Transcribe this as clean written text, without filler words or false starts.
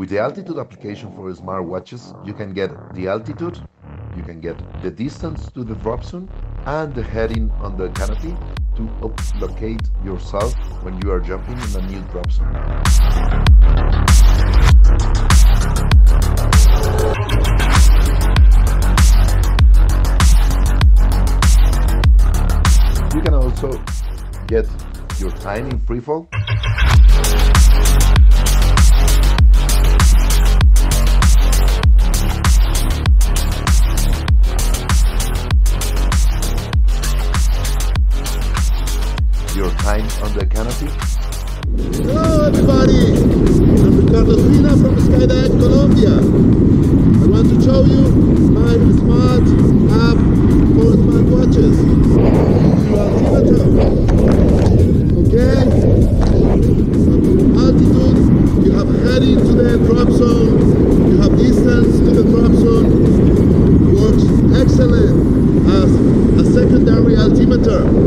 With the altitude application for smartwatches, you can get the altitude, you can get the distance to the drop zone, and the heading on the canopy to locate yourself when you are jumping in a new drop zone. You can also get your time in freefall. Your time on the canopy. Hello everybody, I'm Ricardo Espina from Skydive Colombia. I want to show you my smart app for smartwatches. Altimeter. Okay, altitude, you have heading to the drop zone, you have distance to the drop zone. Works excellent as a secondary altimeter.